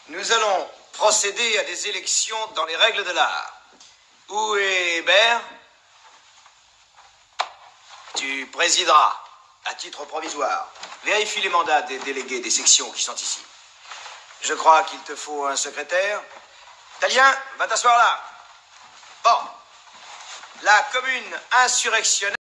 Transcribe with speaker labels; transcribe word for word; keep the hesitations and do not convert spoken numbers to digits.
Speaker 1: Nous allons procéder à des élections dans les règles de l'art. Où est Hébert? Tu présideras, à titre provisoire. Vérifie les mandats des délégués des sections qui sont ici. Je crois qu'il te faut un secrétaire. Talien, va t'asseoir là. Bon. La commune insurrectionnelle